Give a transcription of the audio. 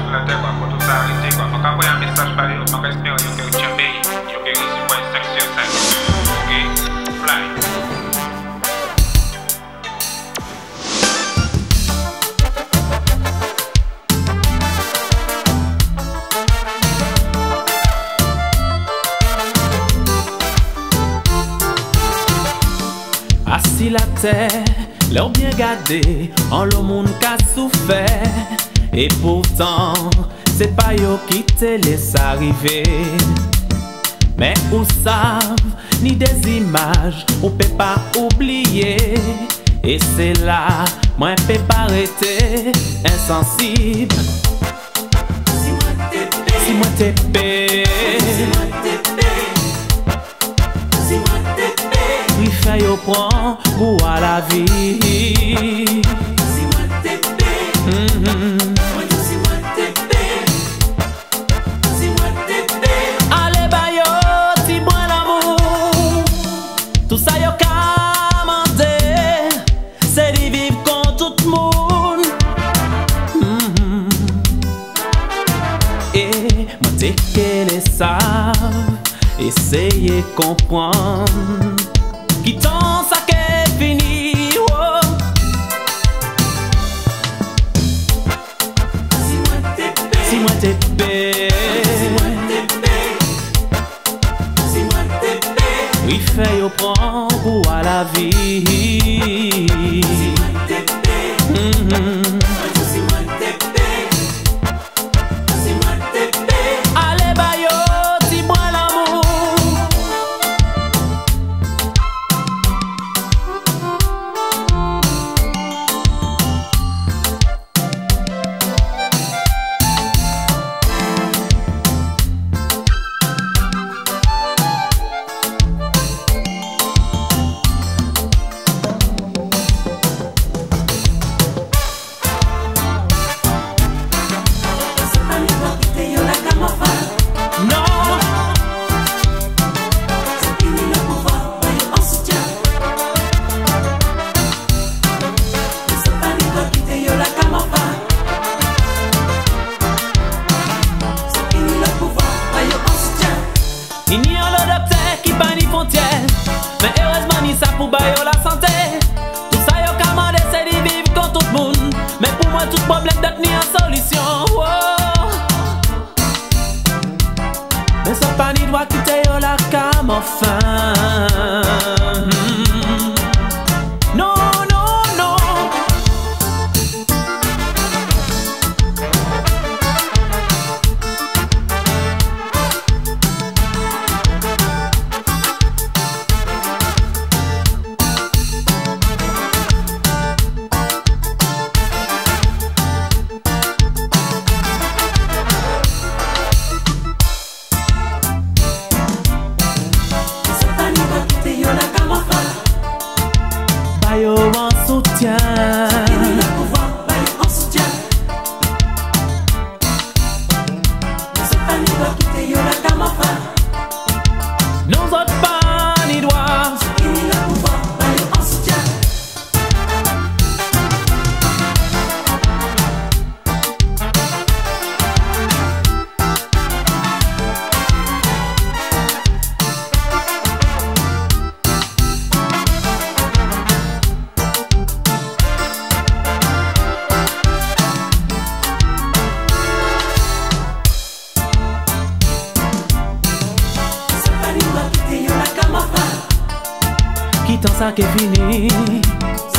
sur la terre, pour tout ça arrêter, quoi. Faut qu'envoyer un message par eux, faut qu'espérer que tu as payé, que réussi pour un 5 sur 5. Ok? Fly. Assis la terre, l'or bien gardé, en le monde qu'a souffert. Et pourtant, c'est pas yo qui te laisse arriver. Mais ou savent, ni des images, on peut pas oublier. Et c'est là, moi peut pas arrêter, insensible. Si moi t'es paix, oui, fait yo prend goût à la vie. Si moi t'es allez ba yo, ti bon l'amour. Tout ça yo ka mandé, c'est de vivre con tout le monde. Et moi t'es qu'elle est ça, essayez comprendre. Qui t'en ça qu'est fini, oh. Si moi t'es paix, oui fait yo prend goût à la vie. Allez ba yo, ti bon l'amour. Il n'y a le docteur qui pas ni frontière, mais heureusement ni ça pour bailler la santé. Tout ça yo commandé c'est de vivre comme tout le monde, mais pour moi tout problème d'être ni en solution. Oh. Mais ça pas ni doit quitter yo la cam enfin. Non, non, non. Bayo en soutien. Nous autres pas ni droit. Qui t'en ça qui est fini.